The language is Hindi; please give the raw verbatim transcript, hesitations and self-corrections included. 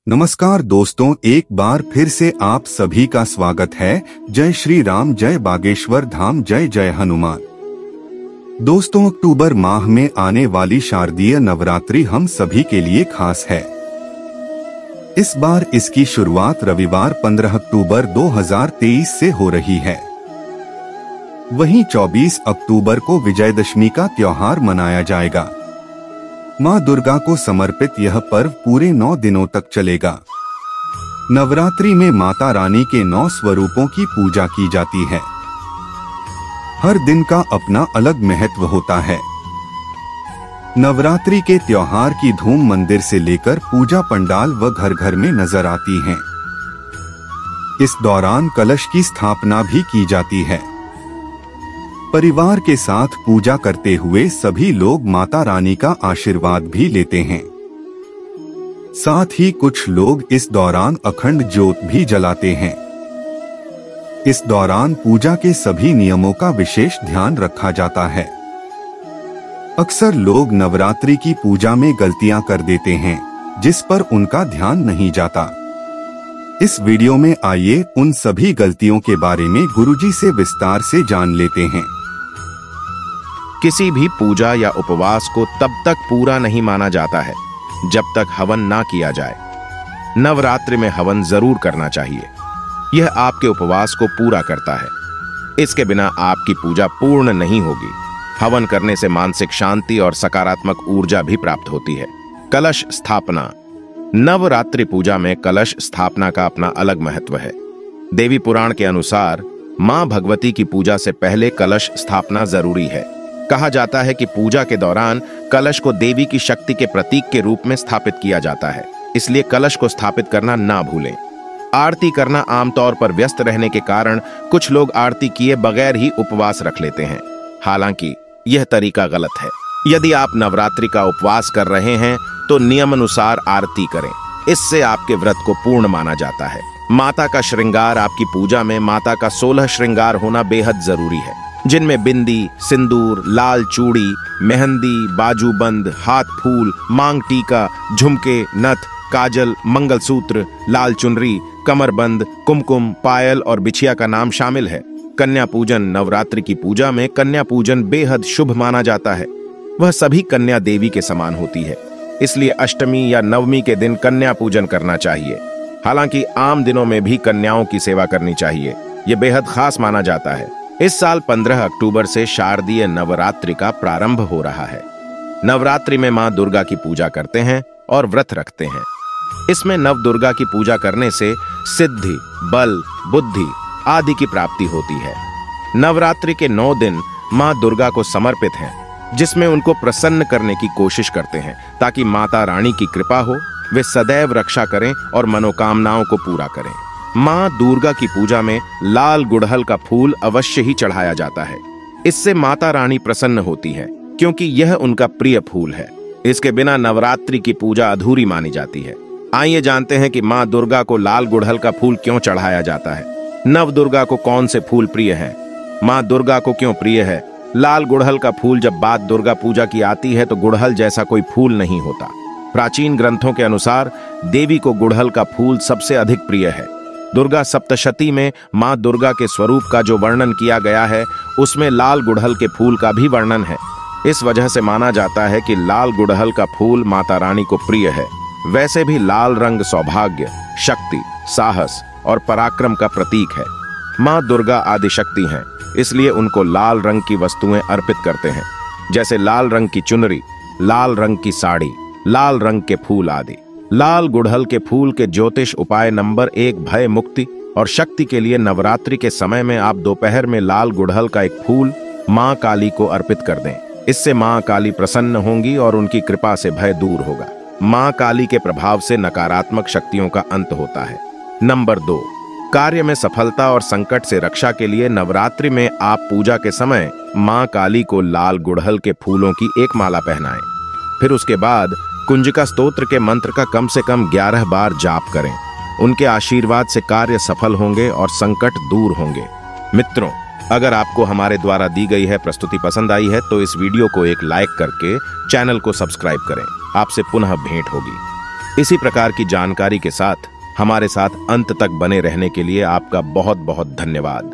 नमस्कार दोस्तों, एक बार फिर से आप सभी का स्वागत है। जय श्री राम, जय बागेश्वर धाम, जय जय हनुमान। दोस्तों, अक्टूबर माह में आने वाली शारदीय नवरात्रि हम सभी के लिए खास है। इस बार इसकी शुरुआत रविवार पंद्रह अक्टूबर दो हज़ार तेईस से हो रही है। वहीं चौबीस अक्टूबर को विजयदशमी का त्योहार मनाया जाएगा। माँ दुर्गा को समर्पित यह पर्व पूरे नौ दिनों तक चलेगा। नवरात्रि में माता रानी के नौ स्वरूपों की पूजा की जाती है। हर दिन का अपना अलग महत्व होता है। नवरात्रि के त्योहार की धूम मंदिर से लेकर पूजा पंडाल व घर घर में नजर आती है। इस दौरान कलश की स्थापना भी की जाती है। परिवार के साथ पूजा करते हुए सभी लोग माता रानी का आशीर्वाद भी लेते हैं। साथ ही कुछ लोग इस दौरान अखंड ज्योत भी जलाते हैं। इस दौरान पूजा के सभी नियमों का विशेष ध्यान रखा जाता है। अक्सर लोग नवरात्रि की पूजा में गलतियां कर देते हैं, जिस पर उनका ध्यान नहीं जाता। इस वीडियो में आइए उन सभी गलतियों के बारे में गुरुजी से विस्तार से जान लेते हैं। किसी भी पूजा या उपवास को तब तक पूरा नहीं माना जाता है जब तक हवन ना किया जाए। नवरात्रि में हवन जरूर करना चाहिए। यह आपके उपवास को पूरा करता है। इसके बिना आपकी पूजा पूर्ण नहीं होगी। हवन करने से मानसिक शांति और सकारात्मक ऊर्जा भी प्राप्त होती है। कलश स्थापना। नवरात्रि पूजा में कलश स्थापना का अपना अलग महत्व है। देवी पुराण के अनुसार मां भगवती की पूजा से पहले कलश स्थापना जरूरी है। कहा जाता है कि पूजा के दौरान कलश को देवी की शक्ति के प्रतीक के रूप में स्थापित किया जाता है, इसलिए कलश को स्थापित करना ना भूलें। आरती करना आमतौर पर व्यस्त रहने के कारण कुछ लोग आरती किए बगैर ही उपवास रख लेते हैं। हालांकि यह तरीका गलत है। यदि आप नवरात्रि का उपवास कर रहे हैं तो नियमानुसार आरती करें। इससे आपके व्रत को पूर्ण माना जाता है। माता का श्रृंगार। आपकी पूजा में माता का सोलह श्रृंगार होना बेहद जरूरी है, जिनमें बिंदी, सिंदूर, लाल चूड़ी, मेहंदी, बाजूबंद, हाथ फूल, मांग टीका, झुमके, नथ, काजल, मंगलसूत्र, लाल चुनरी, कमरबंद, कुमकुम, पायल और बिछिया का नाम शामिल है। कन्या पूजन। नवरात्रि की पूजा में कन्या पूजन बेहद शुभ माना जाता है। वह सभी कन्या देवी के समान होती है, इसलिए अष्टमी या नवमी के दिन कन्या पूजन करना चाहिए। हालांकि आम दिनों में भी कन्याओं की सेवा करनी चाहिए। यह बेहद खास माना जाता है। इस साल पंद्रह अक्टूबर से शारदीय नवरात्रि का प्रारंभ हो रहा है। नवरात्रि में मां दुर्गा की पूजा करते हैं और व्रत रखते हैं। इसमें नव दुर्गा की पूजा करने से सिद्धि, बल, बुद्धि आदि की प्राप्ति होती है। नवरात्रि के नौ दिन मां दुर्गा को समर्पित हैं, जिसमें उनको प्रसन्न करने की कोशिश करते हैं ताकि माता रानी की कृपा हो, वे सदैव रक्षा करें और मनोकामनाओं को पूरा करें। मां दुर्गा की पूजा में लाल गुड़हल का फूल अवश्य ही चढ़ाया जाता है। इससे माता रानी प्रसन्न होती है, क्योंकि यह उनका प्रिय फूल है। इसके बिना नवरात्रि की पूजा अधूरी मानी जाती है। आइए जानते हैं कि मां दुर्गा को लाल गुड़हल का फूल क्यों चढ़ाया जाता है। नव दुर्गा को कौन से फूल प्रिय हैं? मां दुर्गा को क्यों प्रिय है? लाल गुड़हल का फूल। जब बात दुर्गा पूजा की आती है तो गुड़हल जैसा कोई फूल नहीं होता। प्राचीन ग्रंथों के अनुसार देवी को गुड़हल का फूल सबसे अधिक प्रिय है। दुर्गा सप्तशती में मां दुर्गा के स्वरूप का जो वर्णन किया गया है, उसमें लाल गुड़हल के फूल का भी वर्णन है। इस वजह से माना जाता है कि लाल गुड़हल का फूल माता रानी को प्रिय है। वैसे भी लाल रंग सौभाग्य, शक्ति, साहस और पराक्रम का प्रतीक है। मां दुर्गा आदिशक्ति हैं, इसलिए उनको लाल रंग की वस्तुएं अर्पित करते हैं, जैसे लाल रंग की चुनरी, लाल रंग की साड़ी, लाल रंग के फूल आदि। लाल गुड़हल के फूल के ज्योतिष उपाय नंबर एक, भय मुक्ति और शक्ति के लिए नवरात्रि के समय में आप दोपहर में लाल गुड़हल का एक फूल मां काली को अर्पित कर दें। इससे मां काली प्रसन्न होंगी और उनकी कृपा से भय दूर होगा। मां काली के प्रभाव से नकारात्मक शक्तियों का अंत होता है। नंबर दो, कार्य में सफलता और संकट से रक्षा के लिए नवरात्रि में आप पूजा के समय मां काली को लाल गुड़हल के फूलों की एक माला पहनाएं। फिर उसके बाद कुंजिका स्तोत्र के मंत्र का कम से कम ग्यारह बार जाप करें। उनके आशीर्वाद से कार्य सफल होंगे और संकट दूर होंगे। मित्रों, अगर आपको हमारे द्वारा दी गई है प्रस्तुति पसंद आई है तो इस वीडियो को एक लाइक करके चैनल को सब्सक्राइब करें। आपसे पुनः भेंट होगी। इसी प्रकार की जानकारी के साथ हमारे साथ अंत तक बने रहने के लिए आपका बहुत बहुत धन्यवाद।